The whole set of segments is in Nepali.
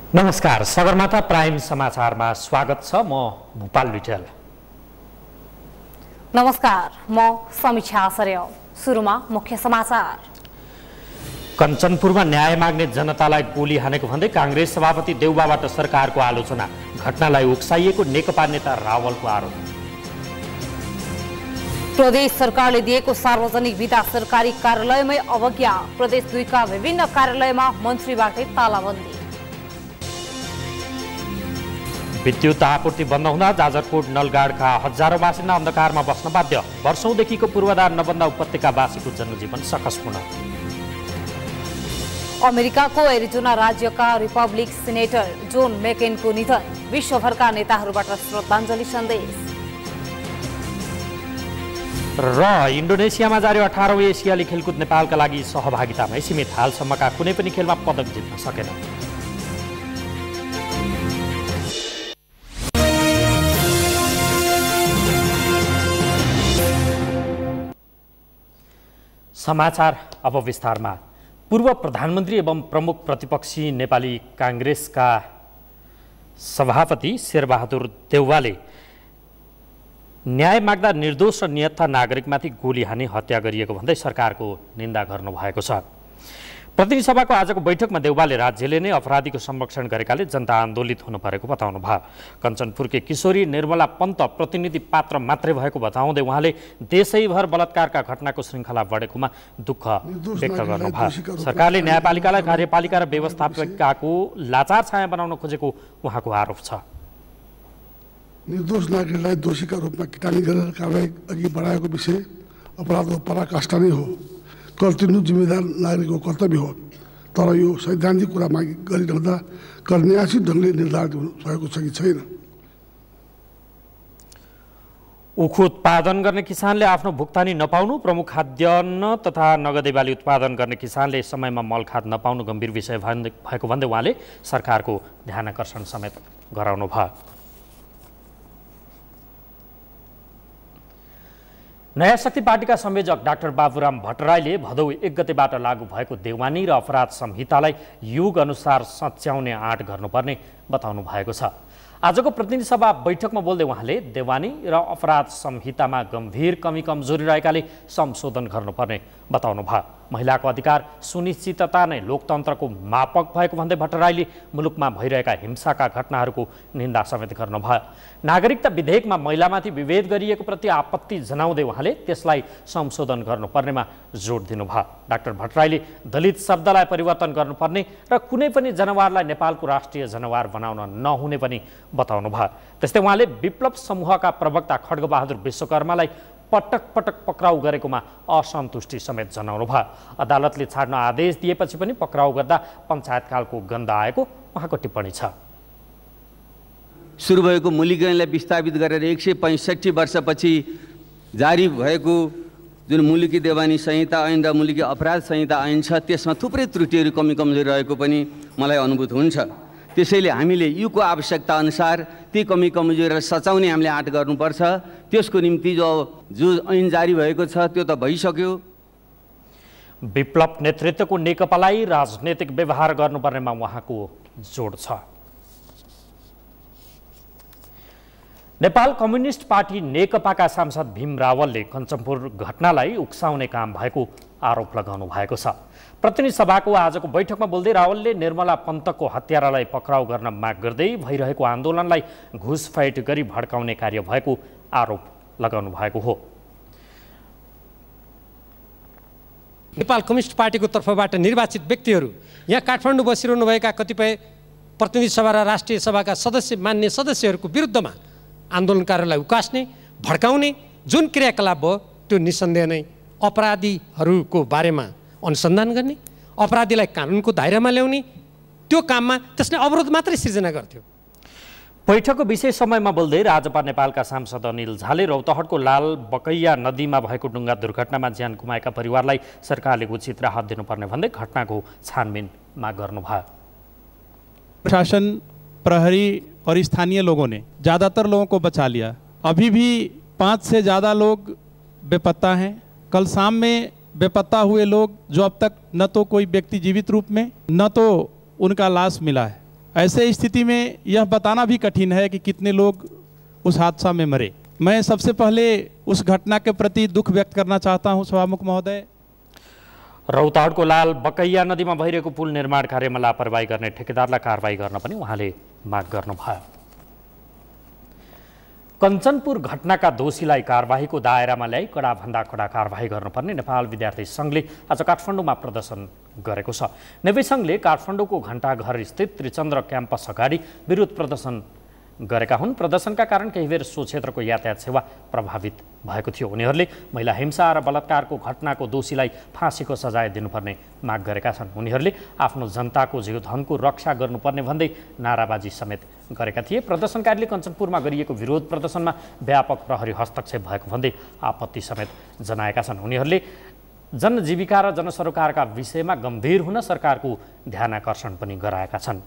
नमस्कार, सगरमाथा प्राइम समाचारमा स्वागत छ। म भूपाल विठल। नमस्कार, म समीक्षा आचार्य। सुरुमा मुख्य समाचार। कञ्चनपुरमा न्याय माग्ने जनतालाई गोली हानेको भन्दै कांग्रेस सभापति देउबाबाट सरकारको आलोचना। घटनालाई उक्साइएको नेकपा नेता रावलको आरोप। प्रदेश सरकारले दिएको सार्वजनिक विदा सरकारी कार्यालयमै अवज्ञा। प्रदेश 2 का विभिन्न कार्यालयमा मन्त्रीबाटै तालाबन्दी। विद्युत आपूर्ति बन्द हुँदा जाजरकोट नलगाडका हजारौं बासिन्दा अन्धकारमा बस्न बाध्य। वर्षौंदेखिको पूर्वाधार नबन्दा उपत्यकावासीको जनजीवन सकसपूर्ण। अमेरिकाको एरिजोना राज्यका रिपब्लिक सिनेटर जोन मेकेनको निधन। विश्वभरका नेताहरूबाट श्रद्धाञ्जली सन्देश। र इन्डोनेसियामा जारी 18औं एसियाली खेलकुद नेपालका लागि सहभागितामै सीमित। हालसम्मका कुनै पनि खेलमा पदक जित्न सकेन। समाचार अब विस्तारमा। पूर्व प्रधानमन्त्री एवं प्रमुख प्रतिपक्षी नेपाली कांग्रेसका सभापति शेरबहादुर देउवाले न्याय माग्दा निर्दोष र निहत्था नागरिकमाथि गोली हानी हत्या गरिएको भन्दै सरकारको निन्दा गर्नुभएको छ। प्रतिनिधि सभाको आजको बैठकमा देउवाले राज्यले नै अपराधीको संरक्षण गरेकाले जनता आन्दोलित हुनु परेको बताउनु भयो। कञ्चनपुरकी किशोरी निर्मला पन्त प्रतिनिधि पात्र मात्रै भएको बताउँदै उहाँले देशैभर बलात्कारका घटनाको श्रृङ्खला बढेकोमा दुःख व्यक्त गर्नुभयो। सरकारले न्यायपालिकालाई कार्यपालिका र व्यवस्थापिकाको लाचार छाया बनाउन खोजेको उहाँको आरोप छ। निर्दोष नागरिकलाई दोषीका रूपमा किटानी गरेर कारबाही अघि बढाएको विषय अपराधको पराकाष्ठा नै हो। कर्तव्य जिम्मेदार नागरिकको कर्तव्य हो। तर यो सैद्धान्तिक कुरा गरिरहँदा करन्यासित ढङ्गले निर्धारित भएको छ कि छैन। उखु उत्पादन गर्ने किसानले आफ्नो भुक्तानी नपाउनु। प्रमुख खाद्यान्न तथा नगदे बाली उत्पादन गर्ने किसानले समयमा मलखाद नपाउनु गम्भीर विषय भएको भन्दै उहाँले सरकारको ध्यानाकर्षण समेत गराउनु भयो। नयाँ शक्ति पार्टीका संयोजक डाक्टर बाबुराम भट्टराईले भदौ 1 गतेबाट लागू भएको देवानी र अपराध संहितालाई युग अनुसार सच्याउने आँट गर्नुपर्ने बताउनु भएको छ। आजको प्रतिनिधि सभा बैठकमा बोल्दै उहाँले देवानी र अपराध संहितामा गम्भीर कमी कमजोरी रहेकाले संशोधन गर्नुपर्ने बताउनु भयो। महिलाको अधिकार सुनिश्चितता नै लोकतन्त्रको मापक भएको भन्दै भट्टराईले मुलुकमा भइरहेका हिंसाका घटनाहरूको निन्दा समेत गर्नुभयो। नागरिकता विधेयकमा महिलामाथि विभेद गरिएको प्रति आपत्ति जनाउँदै उहाँले त्यसलाई संशोधन गर्नुपर्नेमा जोड दिनुभयो। डाक्टर भट्टराईले दलित शब्दलाई परिवर्तन गर्नुपर्ने र कुनै पनि जनावरलाई नेपालको राष्ट्रिय जनावर बनाउन नहुने पनि बताउनु भयो। त्यस्तै उहाँले विप्लव समूहका प्रवक्ता खड्गबहादुर विश्वकर्मालाई पटक पटक पक्राउ गरेकोमा असन्तुष्टि समेत जनाउनु भयो। अदालतले छाड्न आदेश दिएपछि पनि पक्राउ गर्दा पञ्चायतकालको गन्ध आएको उहाँको टिप्पणी छ। सुरु भएको मुलुकी ऐनलाई विस्थापित गरेर 165 वर्षपछि जारी भएको जुन मुलुकी देवानी संहिता ऐन र मुलुकी अपराध संहिता ऐन छ त्यसमा थुप्रै त्रुटिहरू कमी कमजोरी रहेको पनि मलाई अनुभूत हुन्छ। त्यसैले हामीले युगको आवश्यकता अनुसार ती कमी कमजोरीलाई सचाउने हामीले आँट गर्नुपर्छ। त्यसको निम्ति जो ऐन जारी भएको छ त्यो त भइसक्यो। विप्लव नेतृत्वको नेकपालाई राजनीतिक व्यवहार गर्नुपर्नेमा उहाँको जोड छ। नेपाल कम्युनिस्ट पार्टी नेकपाका सांसद भीम रावलले कञ्चनपुर घटनालाई उक्साउने काम भएको आरोप लगाउनु भएको छ। प्रतिनिधि सभाको आजको बैठकमा बोल्दै रावलले निर्मला पन्तको हत्यारालाई पक्राउ गर्न माग गर्दै भइरहेको आन्दोलनलाई घुसपैठ गरी भड्काउने कार्य भएको आरोप लगाउनु भएको हो। नेपाल कम्युनिस्ट पार्टीको तर्फबाट निर्वाचित व्यक्तिहरू यहाँ काठमाडौँ बसिरहनुभएका कतिपय प्रतिनिधि सभा र राष्ट्रिय सभाका मान्य सदस्यहरूको विरुद्धमा आन्दोलनकारीलाई उकास्ने भड्काउने जुन क्रियाकलाप भयो त्यो निसन्देह नै अपराधीहरूको बारेमा अनुसन्धान गर्ने, अपराधीलाई कानुनको दायरामा ल्याउने त्यो काममा त्यसले अवरोध मात्रै सिर्जना गर्थ्यो। बैठकको विशेष समयमा बोल्दै राजपा नेपालका सांसद अनिल झाले रौतहटको लाल बकैया नदीमा भएको डुङ्गा दुर्घटनामा ज्यान गुमाएका परिवारलाई सरकारले उचित राहत दिनुपर्ने भन्दै घटनाको छानबिन माग गर्नुभयो। प्रशासन, प्रहरी और स्थानीय लोगों ने ज़्यादातर लोगों को बचा लिया। अभी भी 5 से ज़्यादा लोग बेपत्ता हैं। कल शाम में बेपत्ता हुए लोग जो अब तक न तो कोई व्यक्ति जीवित रूप में न तो उनका लाश मिला है, ऐसे स्थिति में यह बताना भी कठिन है कि कितने लोग उस हादसा में मरे। मैं सबसे पहले उस घटना के प्रति दुख व्यक्त करना चाहता हूं सभामुख महोदय। रौतहटको लाल बकैया नदीमा भइरहेको पुल निर्माण कार्यमा लापरवाही गर्ने ठेकेदारलाई कारबाही गर्न पनि उहाँले माग गर्नुभयो। कञ्चनपुर घटनाका दोषीलाई कारबाहीको दायरामा ल्याई कडाभन्दा कडा कारबाही गर्नुपर्ने नेपाल विद्यार्थी सङ्घले आज काठमाडौँमा प्रदर्शन गरेको छ। नेवी सङ्घले काठमाडौँको घण्टाघर स्थित त्रिचन्द्र क्याम्पस अगाडि विरोध प्रदर्शन गरेका हुन्। प्रदर्शनका कारण केही बेर सो क्षेत्रको यातायात सेवा प्रभावित भएको थियो। उनीहरूले महिला हिंसा र बलात्कारको घटनाको दोषीलाई फाँसीको सजाय दिनुपर्ने माग गरेका छन्। उनीहरूले आफ्नो जनताको जीवधनको रक्षा गर्नुपर्ने भन्दै नाराबाजी समेत गरेका थिए। प्रदर्शनकारीले कञ्चनपुरमा गरिएको विरोध प्रदर्शनमा व्यापक प्रहरी हस्तक्षेप भएको भन्दै आपत्ति समेत जनाएका छन्। उनीहरूले जनजीविका र जनसरोकारका विषयमा गम्भीर हुन सरकारको ध्यानाकर्षण पनि गराएका छन्।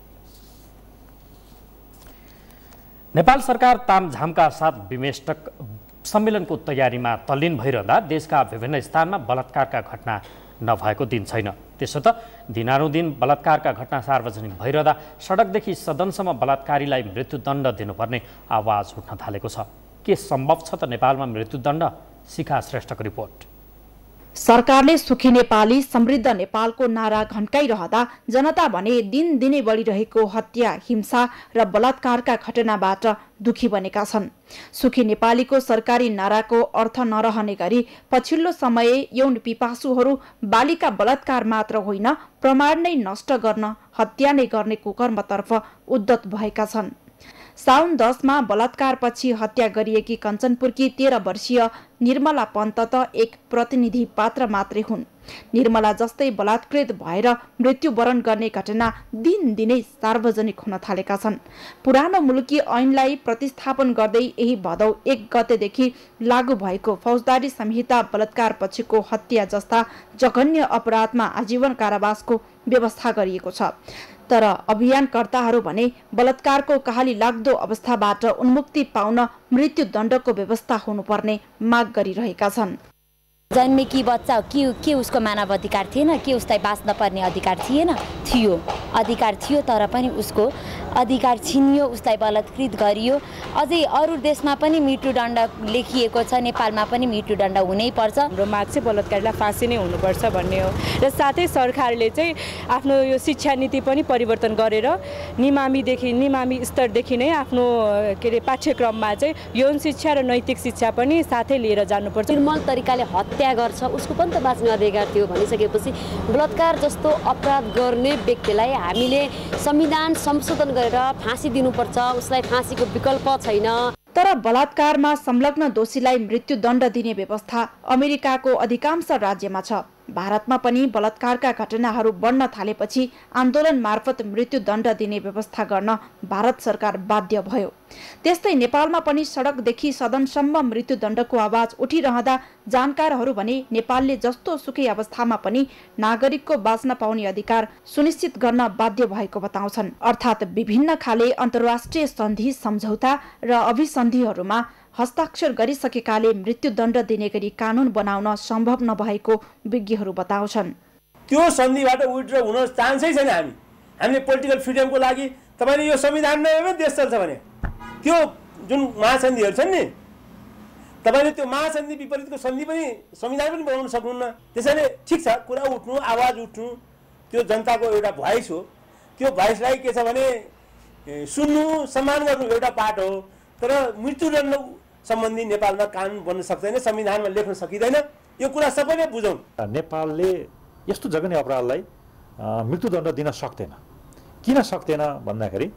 नेपाल सरकार तामझामका साथ विमेष्टक सम्मेलनको तयारीमा तल्लीन भइरहँदा देशका विभिन्न स्थानमा बलात्कारका घटना नभएको दिन छैन। त्यसो त दिनानुदिन बलात्कारका घटना सार्वजनिक भइरहँदा सडकदेखि सदनसम्म बलात्कारीलाई मृत्युदण्ड दिनुपर्ने आवाज उठ्न थालेको छ। के सम्भव छ त नेपालमा मृत्युदण्ड? शिखा श्रेष्ठको रिपोर्ट। सरकारले सुखी नेपाली समृद्ध नेपालको नारा घन्काइरहँदा जनता भने दिनदिनै बढिरहेको हत्या, हिंसा र बलात्कारका घटनाबाट दुखी बनेका छन्। सुखी नेपालीको सरकारी नाराको अर्थ नरहने गरी पछिल्लो समय यौन पिपासुहरू बालिका बलात्कार मात्र होइन प्रमाण नै नष्ट गर्न, हत्या नै गर्ने कुकर्मतर्फ उद्यत भएका छन्। साउन 10 मा बलात्कारपछि हत्या गरिएकी कञ्चनपुरकी 13 वर्षीय निर्मला पन्त त एक प्रतिनिधि पात्र मात्रै हुन्। निर्मला जस्तै बलात्कृत भएर मृत्युवरण गर्ने घटना दिनदिनै सार्वजनिक हुन थालेका छन्। पुरानो मुलुकी ऐनलाई प्रतिस्थापन गर्दै यही भदौ 1 गतेदेखि लागू भएको फौजदारी संहिता बलात्कारपछिको हत्या जस्ता जघन्य अपराधमा आजीवन कारावासको व्यवस्था गरिएको छ। तर अभियानकर्ताहरू भने बलात्कारको कहाली लाग्दो अवस्थाबाट उन्मुक्ति पाउन मृत्युदण्डको व्यवस्था हुनुपर्ने माग गरिरहेका छन्। जन्मेकी बच्चा के उसको मानव अधिकार थिएन? के उसलाई बाँच्न पर्ने अधिकार थिएन? थियो, अधिकार थियो, तर पनि उसको अधिकार छिनियो, उसलाई बलात्कृत गरियो। अझै अरू देशमा पनि मृत्युदण्ड लेखिएको छ, नेपालमा पनि मृत्युदण्ड हुनै पर्छ। हाम्रो माग चाहिँ बलात्कारलाई फाँसी नै हुनुपर्छ भन्ने हो र साथै सरकारले चाहिँ आफ्नो यो शिक्षा नीति पनि परिवर्तन गरेर निमामी स्तरदेखि नै आफ्नो पाठ्यक्रममा चाहिँ यौन शिक्षा र नैतिक शिक्षा पनि साथै लिएर जानुपर्छ। निर्मल तरिकाले हत्या गर्छ, उसको पनि त बाँच्ने अधिकार थियो भनिसकेपछि बलात्कार जस्तो अपराध गर्ने व्यक्तिलाई हामीले संविधान संशोधन गरेर फाँसी दिनुपर्छ, उसलाई फाँसीको विकल्प छैन। तर बलात्कारमा संलग्न दोषीलाई मृत्युदण्ड दिने व्यवस्था अमेरिकाको अधिकांश राज्यमा छ। भारतमा पनि बलात्कारका घटनाहरू बढ्न थालेपछि आन्दोलन मार्फत मृत्युदण्ड दिने व्यवस्था गर्न भारत सरकार बाध्य भयो। त्यस्तै नेपालमा पनि सडकदेखि सदनसम्म मृत्युदण्डको आवाज उठिरहँदा जानकारहरू भने नेपालले जस्तो सुकै अवस्थामा पनि नागरिकको बाँच्न पाउने अधिकार सुनिश्चित गर्न बाध्य भएको बताउँछन्। अर्थात् विभिन्न खाले अन्तर्राष्ट्रिय सन्धि, सम्झौता र अभिसन्धिहरूमा हस्ताक्षर गरिसकेकाले मृत्युदण्ड दिने गरी कानुन बनाउन सम्भव नभएको विज्ञहरू बताउँछन्। त्यो सन्धिबाट विथड्र हुन चान्सै छैन। हामीले पोलिटिकल फ्रिडमको लागि तपाईले यो संविधानमा देश चल्छ भने त्यो जुन महासन्धिहरू छन् नि, तपाईले त्यो महासन्धि विपरीतको सन्धि पनि संविधान पनि बनाउन सक्नुहुन्न। त्यसैले ठिक छ, कुरा उठ्नु, आवाज उठ्नु, त्यो जनताको एउटा भोइस हो। त्यो भोइसलाई के छ भने सुन्नु, सम्मान गर्नु एउटा पार्ट हो। तर मृत्युदण्ड सम्बन्धी नेपालमा कानुन बन्न सक्दैन, संविधानमा लेख्न सकिँदैन। यो कुरा सबैले बुझौँ। नेपालले यस्तो जघन्य अपराधलाई मृत्युदण्ड दिन सक्दैन। किन सक्दैन भन्दाखेरि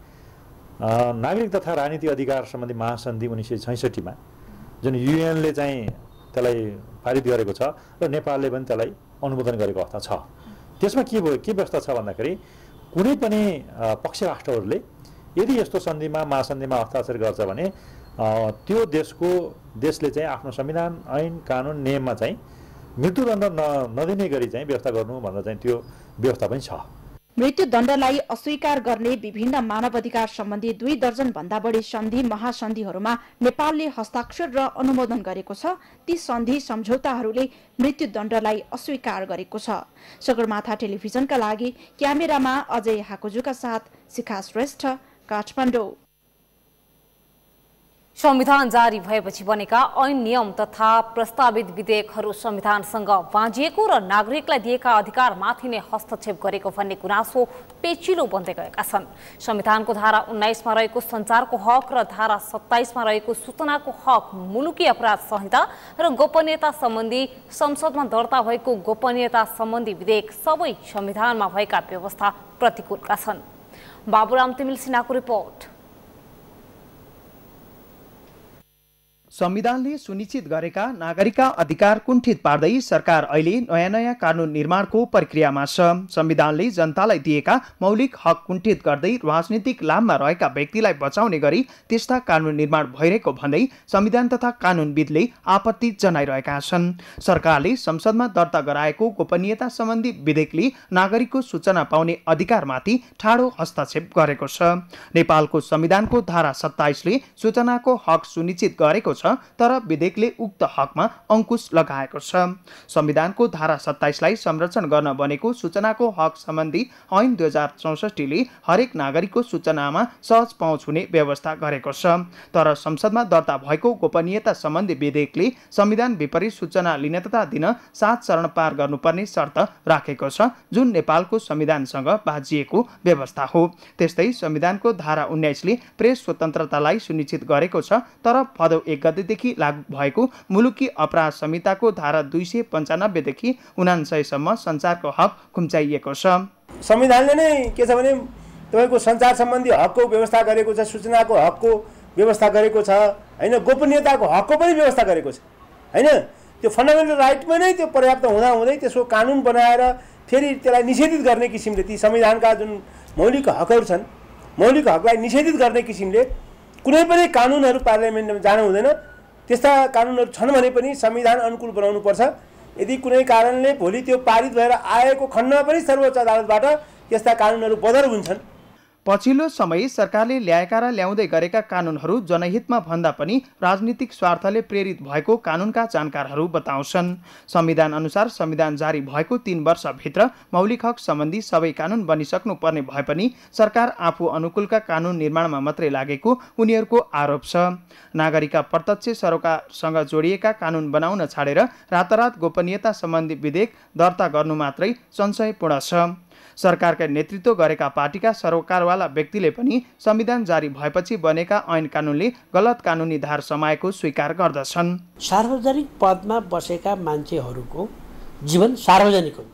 नागरिक तथा राजनीति अधिकार सम्बन्धी महासन्धि 1966 मा जुन युएनले चाहिँ त्यसलाई पारित गरेको छ र नेपालले पनि त्यसलाई अनुमोदन गरेको अवस्था छ। त्यसमा के व्यवस्था छ भन्दाखेरि कुनै पनि पक्ष राष्ट्रहरूले यदि यस्तो सन्धिमा महासन्धिमा हस्ताक्षर गर्छ भने त्यो देशले चाहिँ आफ्नो संविधान, ऐन, कानुन, नियममा चाहिँ मृत्युदण्ड नदिने गरी चाहिँ व्यवस्था गर्नु भनेर चाहिँ त्यो व्यवस्था पनि छ। मृत्युदण्डलाई अस्वीकार गर्ने विभिन्न मानवाधिकार सम्बन्धी 2 दर्जन भन्दा बढी सन्धि महासन्धिहरूमा नेपालले हस्ताक्षर र अनुमोदन गरेको छ। ती सन्धि सम्झौताहरूले मृत्युदण्डलाई अस्वीकार गरेको छ। सगरमाथा टेलिभिजनका लागि क्यामेरामा अजय हाकुजुका साथ शिखा श्रेष्ठ, काठमाडौँ। संविधान जारी भएपछि बनेका ऐन नियम तथा प्रस्तावित विधेयकहरू संविधानसँग बाँझिएको र नागरिकलाई दिएका अधिकारमाथि नै हस्तक्षेप गरेको भन्ने गुनासो पेचिलो बन्दै गएका छन्। संविधानको धारा 19 मा रहेको सञ्चारको हक र धारा 27 मा रहेको सूचनाको हक, मुलुकी अपराध संहिता र गोपनीयता सम्बन्धी संसदमा दर्ता भएको गोपनीयता सम्बन्धी विधेयक सबै संविधानमा भएका व्यवस्था प्रतिकूलका छन्। बाबुराम तिमिल सिन्हाको रिपोर्ट। संविधानले सुनिश्चित गरेका नागरिकका अधिकार कुण्ठित पार्दै सरकार अहिले नयाँ कानुन निर्माणको प्रक्रियामा छ। संविधानले जनतालाई दिएका मौलिक हक कुण्ठित गर्दै राजनीतिक लाममा रहेका व्यक्तिलाई बचाउने गरी त्यस्ता कानुन निर्माण भइरहेको भन्दै संविधान तथा कानुनविदले आपत्ति जनाइरहेका छन्। सरकारले संसदमा दर्ता गराएको गोपनीयता सम्बन्धी विधेयकले नागरिकको सूचना पाउने अधिकारमाथि ठाडो हस्तक्षेप गरेको छ। नेपालको संविधानको धारा 27 ले सूचनाको हक सुनिश्चित गरेको छ, तर विधेयकले उक्त हकमा अंकुश लगाएको छ। संविधानको धारा 27 लाई संरक्षण गर्न बनेको सूचनाको हक सम्बन्धी ऐन 2064 ले हरेक नागरिकको सूचनामा सहज पहुँच हुने व्यवस्था गरेको छ। तर संसदमा दर्ता भएको गोपनीयता सम्बन्धी विधेयकले संविधान विपरीत सूचना लिन तथा दिन 7 चरण पार गर्नुपर्ने शर्त राखेको छ, जुन नेपालको संविधानसँग बाँझिएको व्यवस्था हो। त्यस्तै संविधानको धारा 19 ले प्रेस स्वतन्त्रतालाई सुनिश्चित गरेको छ, तर भदौ 1 गतेदेखि लागू भएको मुलुकी अपराध संहिताको धारा 295 देखि 99 सम्म सञ्चारको हक खुम्चाइएको छ। संविधानले नै के छ भने तपाईको सञ्चार सम्बन्धी हकको व्यवस्था गरेको छ, सूचनाको हकको व्यवस्था गरेको छ, हैन, गोपनीयताको हकको पनि व्यवस्था गरेको छ, हैन। त्यो फन्डामेन्टल राइटमा नै त्यो पर्याप्त हुँदै त्यसको कानुन बनाएर फेरि त्यसलाई निषेधित गर्ने किसिमले ती संविधानका जुन मौलिक हकहरू छन्, मौलिक हकलाई निषेधित गर्ने किसिमले कुनै पनि कानुनहरू पार्लियामेन्टमा जानु हुँदैन। त्यस्ता कानुनहरू छन् भने पनि संविधान अनुकूल बनाउनु पर्छ। यदि कुनै कारणले भोलि त्यो पारित भएर आएको खण्डमा पनि सर्वोच्च अदालतबाट त्यस्ता कानुनहरू बदर हुन्छन्। पछिल्लो समय सरकारले ल्याएका र ल्याउँदै गरेका कानुनहरू जनहितमा भन्दा पनि राजनीतिक स्वार्थले प्रेरित भएको कानुनका जानकारहरू बताउँछन्। संविधान अनुसार संविधान जारी भएको 3 वर्षभित्र मौलिक हक सम्बन्धी सबै कानुन बनिसक्नु पर्ने भए पनि सरकार आफू अनुकूलका कानुन निर्माणमा मात्रै लागेको उनीहरूको आरोप छ। नागरिकका प्रत्यक्ष सरोकारसँग जोडिएका कानुन बनाउन छाडेर रातारात गोपनीयता सम्बन्धी विधेयक दर्ता गर्नु मात्रै संशयपूर्ण छ। सरकारका नेतृत्व गरेका पार्टीका सरोकारवाला व्यक्तिले पनि संविधान जारी भएपछि बनेका ऐन कानुनले गलत कानुनी धार समाएको स्वीकार गर्दछन्। सार्वजनिक पदमा बसेका मान्छेहरूको जीवन सार्वजनिक हुन्छ।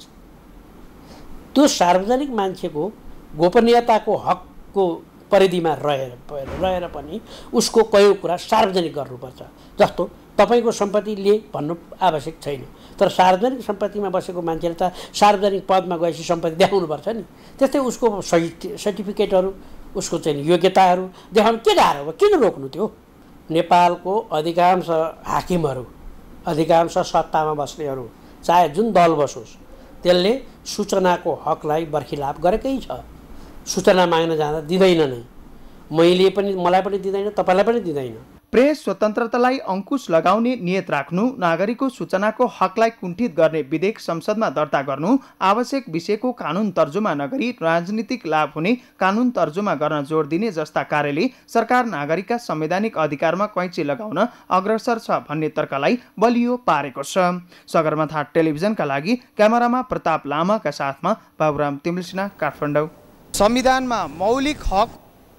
त्यो सार्वजनिक मान्छेको गोपनीयताको हकको परिधिमा रहेर पनि उसको कयौं कुरा सार्वजनिक गर्नुपर्छ। जस्तो तपाईको सम्पत्तिले भन्नु आवश्यक छैन, तर सार्वजनिक सम्पत्तिमा बसेको मान्छेले त सार्वजनिक पदमा गएपछि सम्पत्ति देखाउनुपर्छ नि। त्यस्तै उसको सर्टिफिकेटहरू, उसको चाहिँ योग्यताहरू देखाउनु के गाह्रो हो, किन रोक्नु त्यो? नेपालको अधिकांश हाकिमहरू, अधिकांश सत्तामा बस्नेहरू, चाहे जुन दल बसोस्, त्यसले सूचनाको हकलाई बर्खिलाप गरेकै छ। सूचना माग्न जाँदा दिँदैन नै, मलाई पनि दिँदैन, तपाईँलाई पनि दिँदैन। प्रेस स्वतन्त्रतालाई अंकुश लगाउने नियत राख्नु, नागरिकको सूचनाको हकलाई कुण्ठित गर्ने विधेयक संसदमा दर्ता गर्नु, आवश्यक विषयको कानुन तर्जुमा नगरी राजनीतिक लाभ हुने कानुन तर्जुमा गर्न जोड दिने जस्ता कार्यले सरकार नागरिकका संवैधानिक अधिकारमा कैँची लगाउन अग्रसर छ भन्ने तर्कलाई बलियो पारेको छ। सगरमाथा टेलिभिजनका लागि क्यामेरामा प्रताप लामाका साथमा बाबुराम तिमिल, काठमाडौँ। संविधानमा मौलिक हक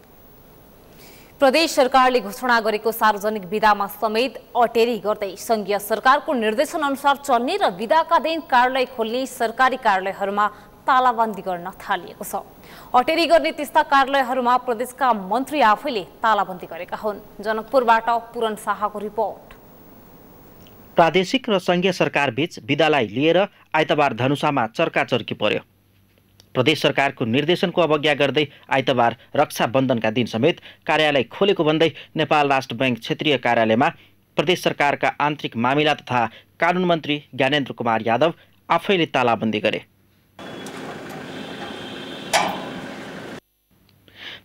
प्रदेश सरकारले घोषणा गरेको सार्वजनिक विदामा समेत अटेरी गर्दै संघीय सरकारको निर्देशन अनुसार चल्ने र विदाका दिन कार्यालय खोल्ने सरकारी कार्यालयहरूमा तालाबन्दी गर्न थालिएको छ। अटेरी गर्ने त्यस्ता कार्यालयहरूमा प्रदेशका मन्त्री आफैले तालाबन्दी गरेका हुन्। जनकपुरबाट पूरण शाहको रिपोर्ट। प्रादेशिक र संघीय सरकार बीच विदालाई लिएर आइतबार धनुषामा चर्काचर्की पर्यो। प्रदेश सरकारको निर्देशनको अवज्ञा गर्दै आइतबार रक्षाबन्धनका दिन समेत कार्यालय खोलेको भन्दै नेपाल राष्ट्र बैंक क्षेत्रीय कार्यालयमा प्रदेश सरकारका आन्तरिक मामिला तथा कानुन मन्त्री ज्ञानेन्द्र कुमार यादव आफैले तालाबन्दी गरे।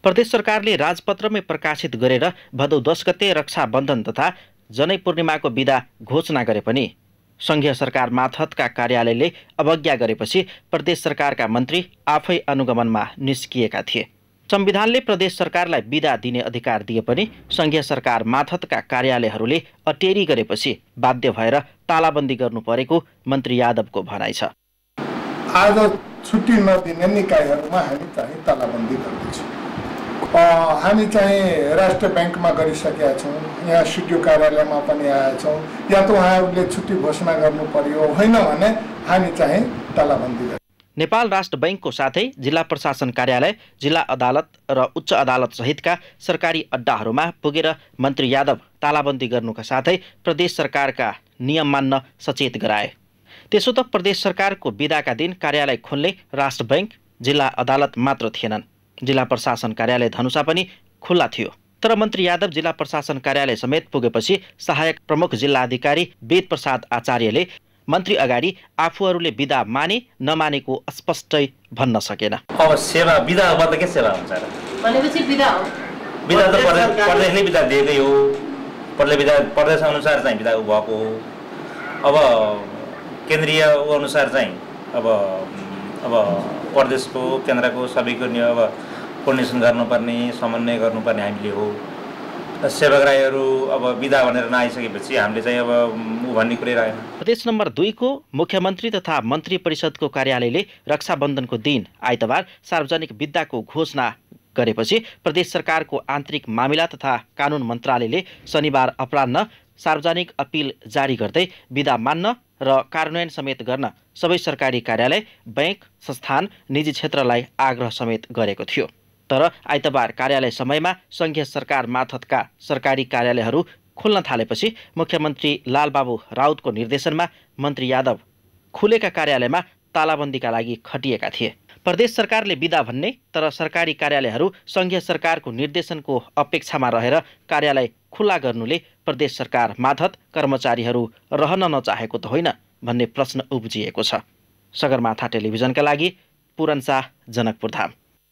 प्रदेश सरकारले राजपत्रमै प्रकाशित गरेर भदौ 10 गते रक्षाबन्धन तथा जनै पूर्णिमाको बिदा घोषणा गरे पनि सङ्घीय सरकार मार्फतका कार्यालयले अवज्ञा गरेपछि प्रदेश सरकारका मन्त्री आफै अनुगमनमा निस्किएका थिए। संविधानले प्रदेश सरकारलाई बिदा दिने अधिकार दिए पनि सङ्घीय सरकार मार्फतका कार्यालयहरूले अटेरी गरेपछि बाध्य भएर तालाबन्दी गर्नु परेको मन्त्री यादवको भनाइ छ। आज छुट्टी नदिने निकायहरूमा हामी चाहिँ तालाबन्दी गर्दैछौँ। हामी चाहिँ राष्ट्र ब्याङ्कमा गरिसकेका छौँ, यहाँ सिडिओ कार्यालयमा पनि आएका छौँ। या त उहाँहरूले छुट्टी घोषणा गर्नु पर्यो, होइन भने हामी चाहिँ तालाबन्दी गर्छौँ। नेपाल राष्ट्र बैङ्कको साथै जिल्ला प्रशासन कार्यालय, जिल्ला अदालत र उच्च अदालत सहितका सरकारी अड्डाहरूमा पुगेर मन्त्री यादव तालाबन्दी गर्नुका साथै प्रदेश सरकारका नियम मान्न सचेत गराए। त्यसो त प्रदेश सरकारको बिदाका दिन कार्यालय खोल्ने राष्ट्र बैङ्क, जिल्ला अदालत मात्र थिएनन्। जिल्ला प्रशासन कार्यालय धनुषा पनि खुल्ला थियो। तर मन्त्री यादव जिल्ला प्रशासन कार्यालय समेत पुगेपछि सहायक प्रमुख जिल्लाधिकारी वेद प्रसाद आचार्यले मन्त्री अगाडि आफूहरूले बिदा माने नमानेको स्पष्टै भन्न सकेन। अब सेवा बिदा गर्दा के सेवा हुन्छ र भनेपछि बिदा हो। बिदा त प्रदेशले बिदा दिएकै हो। प्रदेश अनुसार चाहिँ बिदा भएको हो। अब केन्द्रीय अनुसार चाहिँ अब प्रदेशको केन्द्रको सबैको अब कोर्डिनेसन गर्नुपर्ने, समन्वय गर्नुपर्ने हामीले हो। सेवाग्राहीहरू अब बिदा भनेर नआइसकेपछि हामीले चाहिँ अब भन्ने कुरै रहेन। प्रदेश नम्बर 2 को मुख्यमन्त्री तथा मन्त्री परिषदको कार्यालयले रक्षाबन्धनको दिन आइतबार सार्वजनिक बिदाको घोषणा गरेपछि प्रदेश सरकारको आन्तरिक मामिला तथा कानुन मन्त्रालयले शनिबार अपराह्न सार्वजनिक अपिल जारी गर्दै बिदा मान्न र कार्यान्वयन समेत गर्न सबै सरकारी कार्यालय, बैंक, संस्थान, निजी क्षेत्रलाई आग्रह समेत गरेको थियो। तर आइतबार कार्यालय समयमा सङ्घीय सरकार मार्फतका सरकारी कार्यालयहरू खुल्न थालेपछि मुख्यमन्त्री लालबाबु राउतको निर्देशनमा मन्त्री यादव खुलेका कार्यालयमा तालाबन्दीका लागि खटिएका थिए। प्रदेश सरकारले बिदा भन्ने तर सरकारी कार्यालयहरू सङ्घीय सरकारको निर्देशनको अपेक्षामा रहेर कार्यालय खुल्ला गर्नुले प्रदेश सरकार मार्फत कर्मचारीहरू रहन नचाहेको त होइन भन्ने प्रश्न उब्जिएको छ। सगरमाथा टेलिभिजनका लागि पुरन्सा, जनकपुरधाम।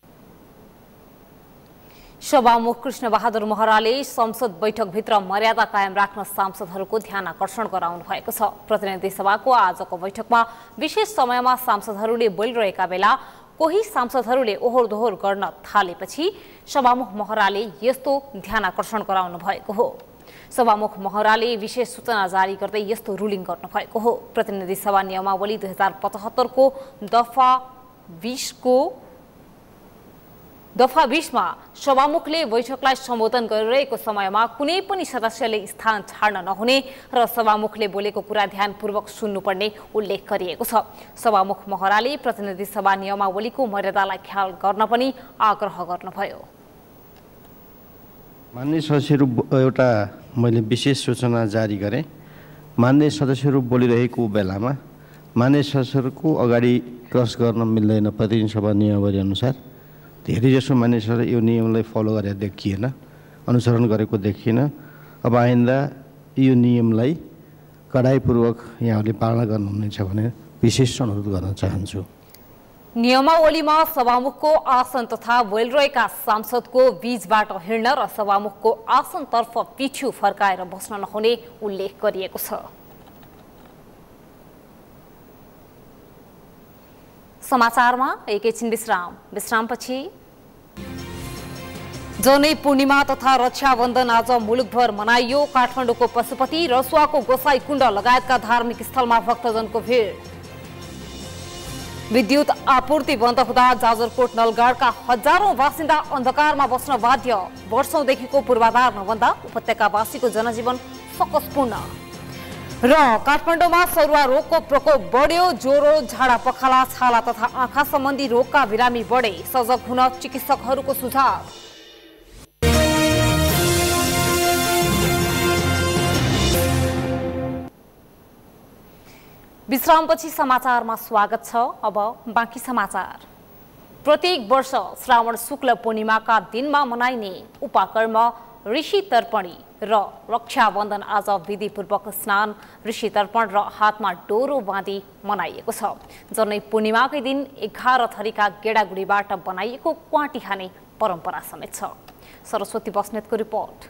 सभामुख कृष्णबहादुर महराले संसद बैठकभित्र मर्यादा कायम राख्न सांसदहरूको ध्यान आकर्षण गराउनु भएको छ। प्रतिनिधि सभाको आजको बैठकमा विशेष समयमा सांसदहरूले बोलिरहेका बेला कोही सांसदहरूले ओहोर दोहोर गर्न थालेपछि सभामुख महराले यस्तो ध्यान आकर्षण गराउनु भएको हो। सभामुख महराले विशेष सूचना जारी गर्दै यस्तो रुलिङ गर्नु भएको हो। प्रतिनिधि सभा नियमावली 2075 को दफा 20 मा सभामुखले बैठकलाई सम्बोधन गरिरहेको समयमा कुनै पनि सदस्यले स्थान छाड्न नहुने र सभामुखले बोलेको कुरा ध्यानपूर्वक सुन्नुपर्ने उल्लेख गरिएको छ। सभामुख महराले प्रतिनिधि सभा नियमावलीको मर्यादालाई ख्याल गर्न पनि आग्रह गर्नुभयो। मान्य सदस्यहरू, एउटा मैले विशेष सूचना जारी गरेँ। मान्य सदस्यहरू बोलिरहेको बेलामा मान्य सदस्यहरूको अगाडि क्रस गर्न मिल्दैन। प्रतिनिधि सभा नियमावली अनुसार धेरैजसो मानिसहरूले यो नियमलाई फलो गरेर देखिएन, अनुसरण गरेको देखिएन। अब आइन्दा यो नियमलाई कडाइपूर्वक यहाँहरूले पालना गर्नुहुनेछ भने विशेष अनुरोध गर्न चाहन्छु। नियमावलीमा सभामुखको आसन तथा बोलिरहेका सांसदको बीचबाट हिँड्न र सभामुखको आसनतर्फ पिठ्यू फर्काएर बस्न नहुने उल्लेख गरिएको छ। समाचारमा एकैछिन विश्रामपछि जनै पूर्णिमा तथा रक्षाबन्धन आज मुलुकभर मनाइयो। काठमाडौँको पशुपति, रसुवाको गोसाई कुण्ड लगायतका धार्मिक स्थलमा भक्तजनको भिड। विद्युत आपूर्ति बन्द हुँदा जाजरकोट नलगाडका हजारौं बासिन्दा अन्धकारमा बस्न बाध्य। वर्षौंदेखिको पूर्वाधार नभन्दा उपत्यकावासीको जनजीवन सकसपूर्ण। र काठमाडौँमा सरुवा रोगको प्रकोप बढ्यो। ज्वरो, झाडा पखाला, छाला तथा आँखा सम्बन्धी रोगका बिरामी बढे। सजग हुन चिकित्सकहरूको सुझाव। विश्रामपछि समाचारमा स्वागत छ। अब बाँकी समाचार। प्रत्येक वर्ष श्रावण शुक्ल पूर्णिमाका दिनमा मनाइने उपाकर्म ऋषि तर्पणी र रक्षाबन्धन आज विधिपूर्वक स्नान, ऋषि तर्पण र हातमा डोरो बाँधी मनाइएको छ। जनै पूर्णिमाकै दिन 11 थरीका गेडागुडीबाट बनाइएको क्वाटी खाने परम्परा समेत छ। सरस्वती बस्नेतको रिपोर्ट।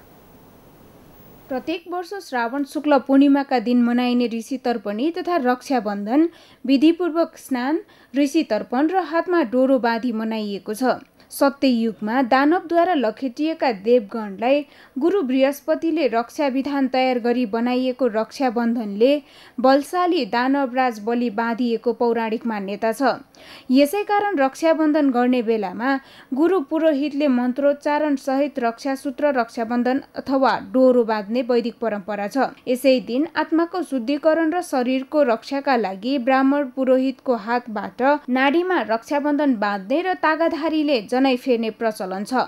प्रत्येक वर्ष श्रावण शुक्ल पूर्णिमाका दिन मनाइने ऋषि तर्पणी तथा रक्षाबन्धन विधिपूर्वक स्नान, ऋषि तर्पण र हातमा डोरो बाँधी मनाइएको छ। सत्ययुगमा दानवद्वारा लखेटिएका देवगणलाई गुरु बृहस्पतिले रक्षा विधान तयार गरी बनाइएको रक्षाबन्धनले बलशाली दानवराज बलि बाँधिएको पौराणिक मान्यता छ। यसै कारण रक्षाबन्धन गर्ने बेलामा गुरु पुरोहितले मन्त्रोच्चारण सहित रक्षासूत्र, रक्षाबन्धन अथवा डोरो बाँध्ने वैदिक परम्परा छ। यसै दिन आत्माको शुद्धिकरण र शरीरको रक्षाका लागि ब्राह्मण पुरोहितको हातबाट नाडीमा रक्षाबन्धन बाँध्ने र तागाधारीले जनै फेर्ने प्रचलन छ।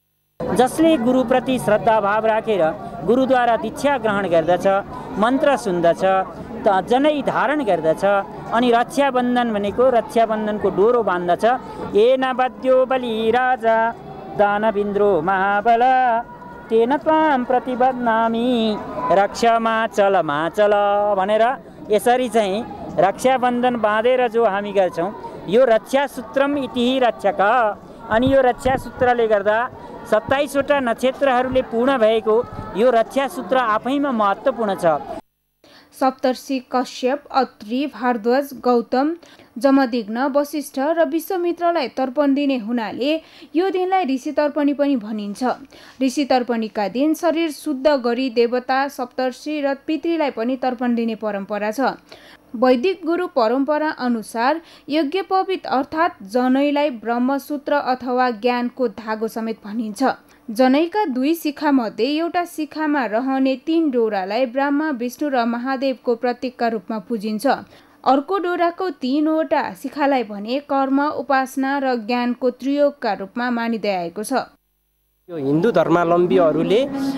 जसले गुरुप्रति श्रद्धा भाव राखेर गुरुद्वारा दीक्षा ग्रहण गर्दछ, मन्त्र सुन्दछ, जनै धारण गर्दछ अनि रक्षाबन्धन भनेको रक्षाबन्धनको डोरो बाँध्दछ। येन बद्यो बलि राजा दानविन्द्रो महाबल तेन त्वां प्रतिबध्नामि रक्षामाचल माचल भनेर यसरी चाहिँ रक्षाबन्धन बाँधेर जो हामी गर्छौँ यो रक्षासूत्रम इति रक्षक। अनि यो रक्षासूत्रले गर्दा 27वटा नक्षत्रहरूले पूर्ण भएको यो रक्षासूत्र आफैमा महत्त्वपूर्ण छ। सप्तर्षि कश्यप, अत्रि, भारद्वाज, गौतम, जमदग्नि, वशिष्ठ र विश्वामित्रलाई तर्पण दिने हुनाले यो दिनलाई ऋषि तर्पणी पनि भनिन्छ। ऋषि तर्पणीका दिन शरीर शुद्ध गरी देवता, सप्तर्षि र पितृलाई पनि तर्पण दिने परम्परा छ। वैदिक गुरु परम्परा अनुसार यज्ञोपवीत अर्थात् जनैलाई ब्रह्मसूत्र अथवा ज्ञानको धागो समेत भनिन्छ। जनैका 2 शिखा मध्ये एउटा शिखामा रहने 3 डोरालाई ब्रह्मा, विष्णु र महादेवको प्रतीकका रूपमा पूजिन्छ। अर्को डोराको 3वटा शिखालाई भने कर्म, उपासना र ज्ञानको त्रियोगका रूपमा मानिँदै आएको छ। यो हिन्दू धर्मावलम्बीहरूले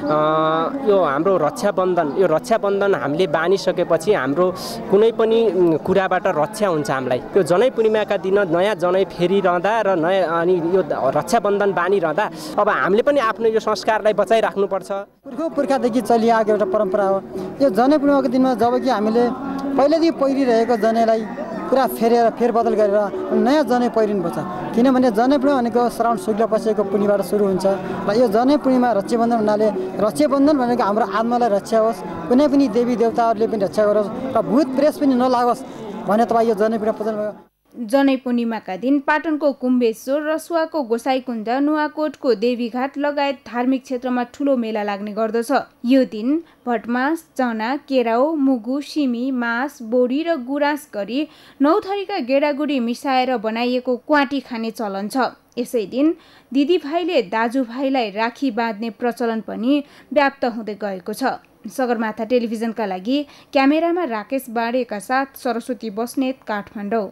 यो हाम्रो रक्षाबन्धन हामीले बानिसकेपछि हाम्रो कुनै पनि कुराबाट रक्षा हुन्छ हामीलाई। यो जनै पूर्णिमाका दिन नयाँ जनै फेरिरहँदा र नयाँ अनि यो रक्षाबन्धन बानिरहँदा अब हामीले पनि आफ्नो यो संस्कारलाई बचाइराख्नुपर्छ। पुर्खादेखि चलिआएको एउटा परम्परा हो। यो जनै पूर्णिमाको दिनमा जब कि हामीले पहिलेदेखि पहिरिरहेको जनैलाई पुरा फेरबदल गरेर नयाँ जनै पहिरिनुपर्छ। किनभने जनै पूर्णिमा भनेको श्रावण शुक्ल पक्षको पूर्णिमाबाट सुरु हुन्छ र यो जनै पूर्णिमा रक्षाबन्धन हुनाले रक्षाबन्धन भनेको हाम्रो आत्मालाई रक्षा होस्, कुनै पनि देवी देवताहरूले पनि रक्षा गरोस् र भूत प्रेत पनि नलागोस् भने तपाईँ यो जनै पूर्णिमा पूजन भयो। जनै पूर्णिमाका दिन पाटनको कुम्भेश्वर, रसुवाको गोसाईकुण्ड, नुवाकोटको देवीघाट लगायत धार्मिक क्षेत्रमा ठुलो मेला लाग्ने गर्दछ। यो दिन भटमास, चना, केराउ, मुगु, सिमी, मास, बोडी र गुराँस गरी 9 थरीका गेडागुडी मिसाएर बनाइएको क्वाटी खाने चलन छ। यसै दिन दिदीभाइले दाजुभाइलाई राखी बाँध्ने प्रचलन पनि व्याप्त हुँदै गएको छ। सगरमाथा टेलिभिजनका लागि क्यामेरामा राकेश बाडेका साथ सरस्वती बस्नेत, काठमाडौँ।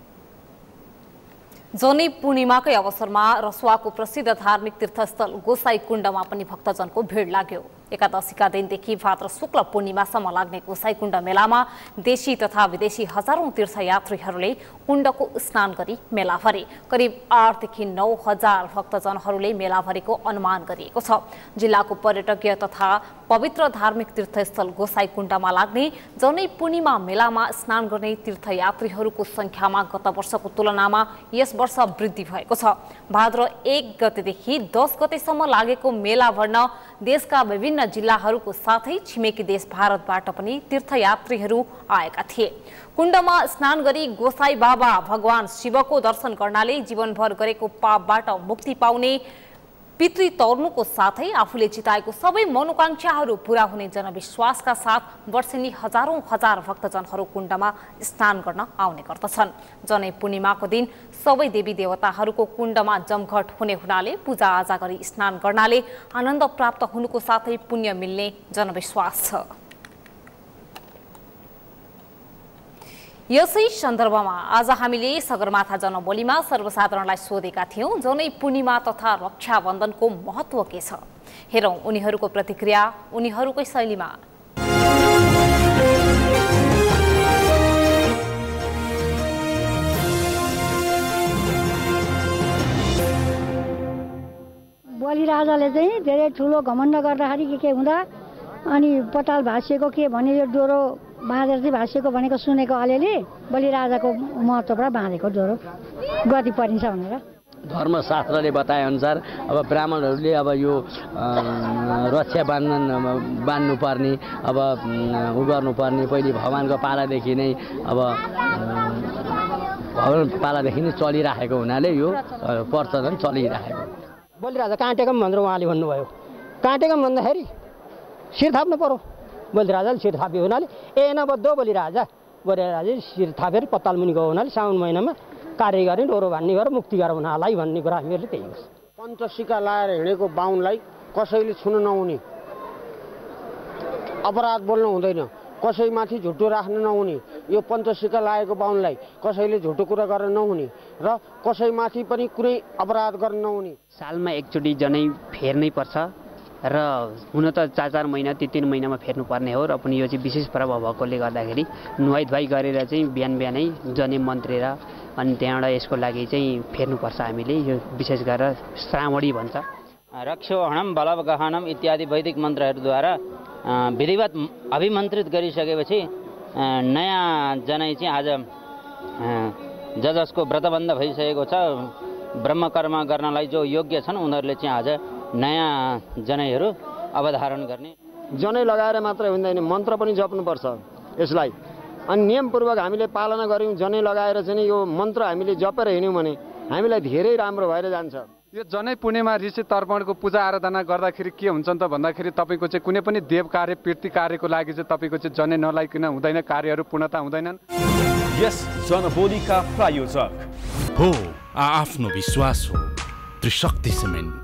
जनै पूर्णिमाकै अवसरमा रसुवाको प्रसिद्ध धार्मिक तीर्थस्थल गोसाईकुण्डमा पनि भक्तजनको भिड लाग्यो। एकादशीका दिनदेखि भाद्र शुक्ल पूर्णिमासम्म लाग्ने गोसाईकुण्ड मेलामा देशी तथा विदेशी हजारौं तीर्थयात्रीहरूले कुण्डको स्नान गरी मेला भरे। करिब 8 देखि 9 हजार भक्तजनहरूले मेला भरेको अनुमान गरिएको छ। जिल्लाको पर्यटकीय तथा पवित्र धार्मिक तीर्थस्थल गोसाईकुण्डमा लाग्ने जनै पूर्णिमा मेलामा स्नान गर्ने तीर्थयात्रीहरूको संख्यामा गत वर्षको तुलनामा यस वर्ष वृद्धि भएको छ। भाद्र 1 गतेदेखि 10 गतेसम्म लागेको मेला भर्न देशका विभिन्न जिल्लाहरूको साथै छिमेकी देश भारतबाट पनि तीर्थयात्रीहरू आएका थिए। कुण्डमा स्नान गरी गोसाई बाबा भगवान शिवको दर्शन गर्नाले जीवनभर गरेको पापबाट मुक्ति पाउने, पितृ तर्नुको साथै आफूले चिताएको सबै मनोकांक्षाहरू पूरा हुने जनविश्वासका साथ वर्षेनी हजारौं हजार भक्तजनहरू कुण्डमा स्नान गर्न आउने गर्दछन्। जनै पूर्णिमाको दिन सबै देवी देवताहरूको कुण्डमा जमघट हुने हुनाले पूजाआजा गरी स्नान गर्नाले आनन्द प्राप्त हुनुको साथै पुण्य मिल्ने जनविश्वास छ। यसै सन्दर्भमा आज हामीले सगरमाथा जनबोलीमा सर्वसाधारणलाई सोधेका थियौं, जनै पूर्णिमा तथा रक्षाबन्धनको महत्त्व के छ। हेरौं उनीहरूको प्रतिक्रिया उनीहरूकै शैलीमा। बलिराजाले चाहिँ धेरै ठुलो घमण्ड गर्दाखेरि के हुँदा अनि पताल भाँसिएको के भने यो डोरो बाँधेर चाहिँ भाँसिएको भनेको सुनेको अलिअलि बलिराजाको महत्त्वबाट बाँधेको डोरो गति परिन्छ भनेर। धर्मशास्त्रले बताएअनुसार अब ब्राह्मणहरूले अब यो रक्षा बान्नुपर्ने अब उ गर्नुपर्ने पहिले भगवान्को पालादेखि नै अब भगवान पालादेखि नै चलिराखेको हुनाले यो प्रचलन चलिराखेको। बलिराजा काटेको भनेर उहाँले भन्नुभयो। काटेको भन्दाखेरि शिर थाप्नु पर्यो। बलिराजाले शिर थाप्यो हुनाले नबद्ध बलिराजा शिर थापेर पत्ताल मुनि गयो हुनाले साउन महिनामा कार्य गर्ने डोरो भन्ने गरेर मुक्ति गर हुनालाई भन्ने कुरा हामीहरूले त्यही हो। पञ्चसिका लाएर हिँडेको बाहुनलाई कसैले छुन नहुने, अपराध बोल्नु हुँदैन, कसैमाथि झुटो राख्न नहुने, यो पञ्चसिका लागेको बाहुनलाई कसैले झुटो कुरा गर्न नहुने र कसैमाथि पनि कुनै अपराध गर्न नहुने। सालमा एकचोटि जनै फेर्नै पर्छ र हुन त 4-4 महिना 3-3 महिनामा फेर्नुपर्ने हो र पनि यो चाहिँ विशेष पर्व भएकोले गर्दाखेरि नुहाइधुवाइ गरेर चाहिँ बिहानै जनै मन्त्रेर अनि त्यहाँबाट यसको लागि चाहिँ फेर्नुपर्छ हामीले। यो विशेष गरेर श्रावणी भन्छ। रक्षोहणम बलवगहनम इत्यादि वैदिक मन्त्रहरूद्वारा विधिवत अभिमन्त्रित गरिसकेपछि नयाँ जनै चाहिँ आज जसको व्रतबन्ध भइसकेको छ ब्रह्मकर्म गर्नलाई जो योग्य छन् उनीहरूले चाहिँ आज नयाँ जनैहरू अवधारण गर्ने। जनै लगाएर मात्रै हुँदैन, मन्त्र पनि जप्नुपर्छ यसलाई। अनि नियमपूर्वक हामीले पालना गऱ्यौँ, जनै लगाएर चाहिँ यो मन्त्र हामीले जपेर हिँड्यौँ भने हामीलाई धेरै राम्रो भएर जान्छ। यो जनै पुण्यमा ऋषि तर्पणको पूजा आराधना गर्दाखेरि के हुन्छ त भन्दाखेरि तपाईँको चाहिँ कुनै पनि देव कार्य पितृ कार्यको लागि चाहिँ तपाईँको चाहिँ जनै नलाइकन हुँदैन, कार्यहरू पूर्णता हुँदैनन्। यस जनबोलीका प्रायोजक हो आफ्नो विश्वास हो त्रिशक्ति सिमेन्ट।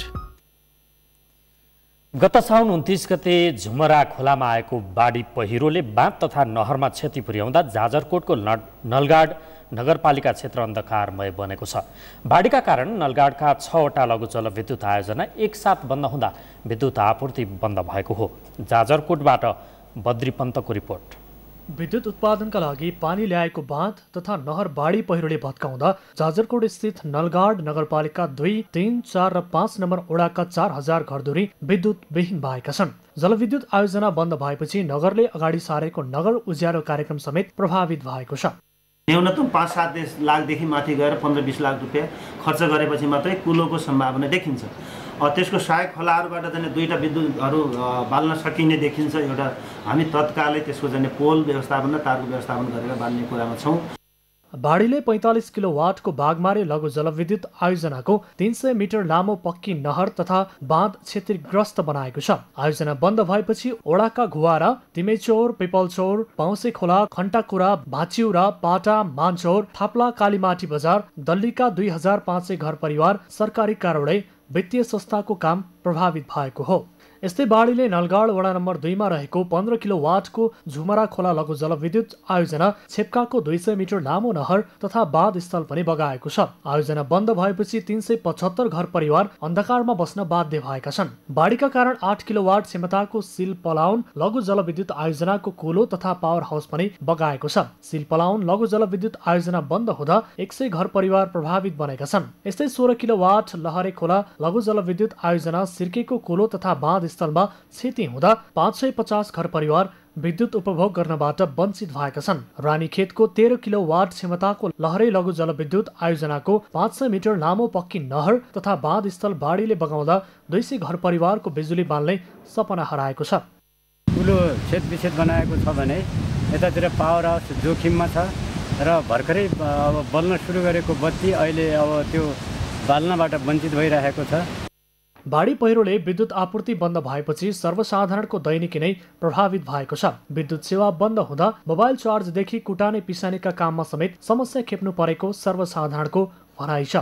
गत साउन 29 गते झुमरा खोलामा आएको बाढी पहिरोले बाँध तथा नहरमा क्षति पुर्याउँदा जाजरकोटको नलगाड नगरपालिका क्षेत्र अन्धकारमय बनेको छ। बाढीका कारण नलगाडका 6वटा लघु जलविद्युत आयोजना एकसाथ बन्द हुँदा विद्युत आपूर्ति बन्द भएको हो। जाजरकोटबाट बद्री पन्तको रिपोर्ट। विद्युत उत्पादनका लागि पानी ल्याएको बाँध तथा नहर बाढी पहिरोले भत्काउँदा जाजरकोट स्थित नलगाड नगरपालिका 2, 3, 4 र 5 नम्बर ओडाका 4000 घरधुरी विद्युत विहीन भएका छन्। जलविद्युत आयोजना बन्द भएपछि नगरले अगाडि सारेको नगर उज्यालो कार्यक्रम समेत प्रभावित भएको छ। न्यूनतम 5-7 लाखदेखि माथि गएर 15-20 लाख रुपियाँ खर्च गरेपछि मात्रै कुलोको सम्भावना देखिन्छ। त्यसको सहायक खोलाहरूबाट चाहिँ 2टा विद्युतहरू बाल्न सकिने देखिन्छ। एउटा हामी तत्कालै त्यसको चाहिँ पोल व्यवस्थापन र तारको व्यवस्थापन गरेर बाल्ने कुरामा छौँ। बाढीले 45 किलोवाटको बागमारे लघु जलविद्युत आयोजनाको 300 मिटर लामो पक्की नहर तथा बाँध क्षतिग्रस्त बनाएको छ। आयोजना बन्द भएपछि ओडाका घुवारा, तिमेचौर, पिपलचौर, पाउसे खोला, खन्टाकुरा, भाँचिउरा, पाटा, मानचौर, थाप्ला, कालीमाटी बजार, दल्लीका 2500 घर परिवार, सरकारी कार्यालय, वित्तीय संस्थाको काम प्रभावित भएको हो। यस्तै बाढीले नलगाड वडा नम्बर 2 मा रहेको 15 किलोवाटको झुमरा खोला लघु जलविद्युत आयोजना छेप्काको 200 मिटर लामो नहर तथा बाँध स्थल पनि बगाएको छ। आयोजना बन्द भएपछि 375 घर परिवार अन्धकारमा बस्न बाध्य भएका छन्। बाढीका कारण 8 किलोवाट क्षमताको सिल पलाउन लघु जलविद्युत आयोजनाको कुलो तथा पावर हाउस पनि बगाएको छ। सिल पलाउन लघु जलविद्युत आयोजना बन्द हुँदा 100 घर परिवार प्रभावित बनेका छन्। यस्तै 16 किलोवाट लहरे खोला लघु जलविद्युत आयोजना सिर्केको कुलो तथा बाँध स्थलमा क्षति हुँदा 550 घर परिवार विद्युत उपभोग गर्नबाट वञ्चित भएका छन्। रानीखेतको 13 किलोवाट क्षमताको लहरे लघु जलविद्युत आयोजनाको 500 मिटर लामो पक्की नहर तथा बाँध स्थल बाढीले बगाउँदा 200 घर परिवारको बिजुली बाल्ने सपना हराएको छ। ठुलो क्षेत बनाएको छ भने यतातिर पावर हाउस जोखिममा छ र भर्खरै अब बल्न सुरु गरेको बत्ती अहिले अब त्यो बाल्नबाट वञ्चित भइरहेको छ। बाढी पहिरोले विद्युत आपूर्ति बन्द भएपछि सर्वसाधारणको दैनिकी नै प्रभावित भएको छ। विद्युत सेवा बन्द हुँदा मोबाइल चार्जदेखि कुटाने पिसानेका काममा समेत समस्या खेप्नु परेको सर्वसाधारणको भनाइ छ।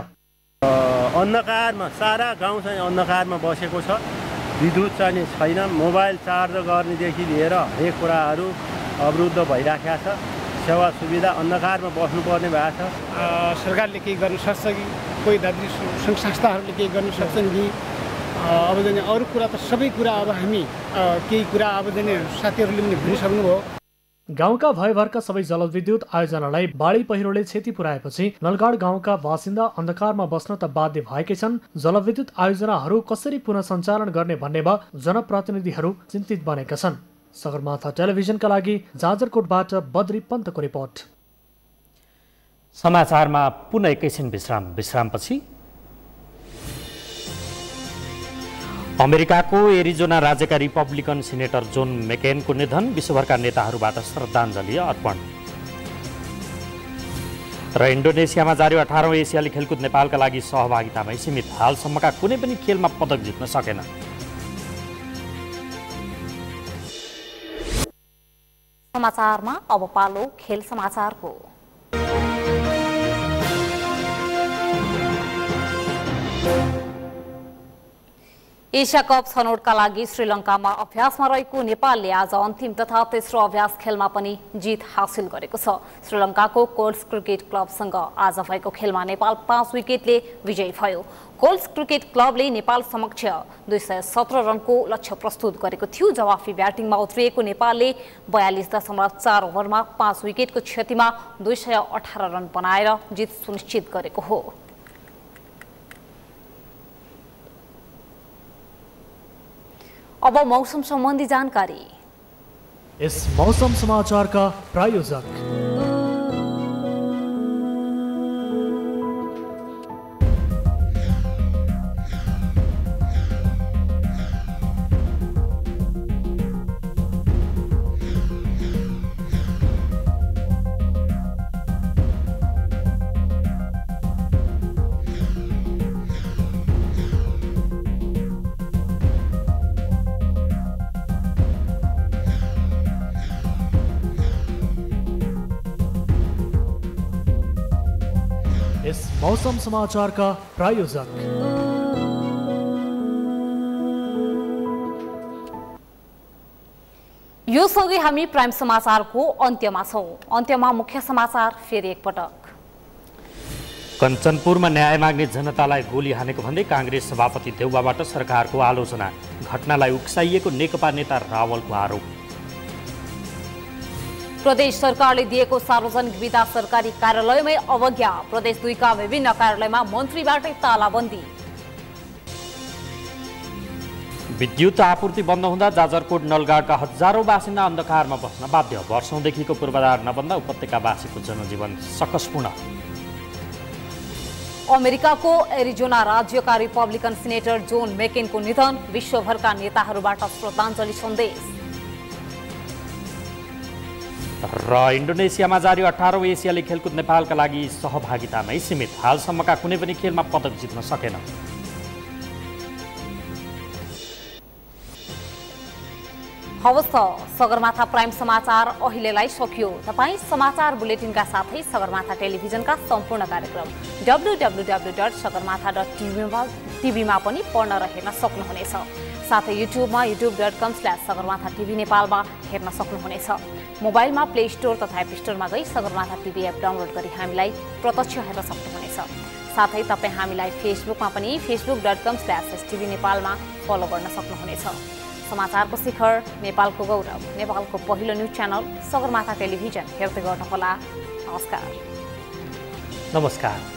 अन्धकारमा सारा गाउँ चाहिँ अन्धकारमा बसेको छ। विद्युत चाहिँ छैन। मोबाइल चार्ज गर्नेदेखि लिएर हरेक कुराहरू अवरुद्ध भइराखेको छ। सेवा सुविधा अन्धकारमा बस्नुपर्ने भएको छ। सरकारले केही गर्न सक्छ कि कोही दात्री सङ्घ संस्थाहरूले केही गर्न सक्छन् कि अब जाने अरू कुरा त सबै कुरा अब हामी केही कुरा अब जाने साथीहरूले पनि भनिसक्नुभयो। गाउँका भयभरका सबै जलविद्युत आयोजनालाई बाढी पहिरोले क्षति पुर्याएपछि नलगाड गाउँका बासिन्दा अन्धकारमा बस्न त बाध्य भएकै छन्। जलविद्युत आयोजनाहरू कसरी पुनः सञ्चालन गर्ने भन्नेमा जनप्रतिनिधिहरू चिन्तित बनेका छन्। सगरमाथा टेलिभिजनका लागि जाजरकोटबाट बद्री पन्तको रिपोर्ट। समाचारमा पुनः एकैछिन विश्रामपछि अमेरिकाको एरिजोना राज्यका रिपब्लिकन सिनेटर जोन मेकेनको निधन, विश्वभरका नेताहरूबाट श्रद्धाञ्जली अर्पण। र इन्डोनेसियामा जारी 18औं एसियाली खेलकुद नेपालका लागि सहभागितामै सीमित, हालसम्मका कुनै पनि खेलमा पदक जित्न सकेन। समाचारमा अब पालो खेल समाचारको। एसिया कप छनौटका लागि श्रीलङ्कामा अभ्यासमा रहेको नेपालले आज अन्तिम तथा तेस्रो अभ्यास खेलमा पनि जित हासिल गरेको छ। श्रीलङ्काको कोल्स क्रिकेट क्लबसँग आज भएको खेलमा नेपाल 5 विकेटले विजयी भयो। कोल्स क्रिकेट क्लबले नेपाल समक्ष 217 रनको लक्ष्य प्रस्तुत गरेको थियो। जवाफी ब्याटिङमा उत्रिएको नेपालले 42.4 ओभरमा 5 विकेटको क्षतिमा 218 रन बनाएर जित सुनिश्चित गरेको हो। अब मौसम सम्बन्धी जानकारी। इस मौसम समाचार का प्रायोजक इस मौसम समाचार का प्रायोजक यो सँगै हामी प्राइम समाचारको अन्त्यमा छौं। अन्त्यमा मुख्य समाचार फेरि एकपटक। कञ्चनपुरमा न्याय माग्ने जनतालाई गोली हानेको भन्दै कांग्रेस सभापति देउवाबाट सरकारको आलोचना, घटनालाई उक्साइएको नेकपा नेता रावलको आरोप। प्रदेश सरकारले दिएको सार्वजनिक विदा सरकारी कार्यालयमै अवज्ञा, प्रदेश 2 का विभिन्न कार्यालयमा मन्त्रीबाटै तालाबन्दी। विद्युत आपूर्ति बन्द हुँदा जाजरकोट नलगाडका हजारौं बासिन्दा अन्धकारमा बस्न बाध्य, वर्षौंदेखिको पूर्वाधार नबन्दा उपत्यकावासीको जनजीवन सकसपूर्ण। अमेरिकाको एरिजोना राज्यका रिपब्लिकन सिनेटर जोन मेकेनको निधन, विश्वभरका नेताहरूबाट श्रद्धाञ्जली सन्देश। र इन्डोनेसियामा जारी 18औं एसियाली खेलकुद नेपालका लागि सहभागितामै सीमित, हालसम्मका कुनै पनि खेलमा पदक जित्न सकेन। हवस् त सगरमाथा प्राइम समाचार अहिलेलाई सकियो। तपाईँ समाचार बुलेटिनका साथै सगरमाथा टेलिभिजनका सम्पूर्ण कार्यक्रम www.sagarmatha.tv मा पनि पढ्न र हेर्न सक्नुहुनेछ। साथै युट्युबमा youtube.com/sagarmatha TV नेपालमा हेर्न सक्नुहुनेछ। मोबाइलमा प्ले स्टोर तथा एप स्टोरमा गई सगरमाथा टिभी एप डाउनलोड गरी हामीलाई प्रत्यक्ष हेर्न सक्नुहुनेछ। साथै तपाईँ हामीलाई फेसबुकमा पनि facebook.com/stv नेपालमा फलो गर्न सक्नुहुनेछ। समाचारको शिखर, नेपालको गौरव, नेपालको पहिलो न्युज च्यानल सगरमाथा टेलिभिजन हेर्दै गर्नुहोला। नमस्कार।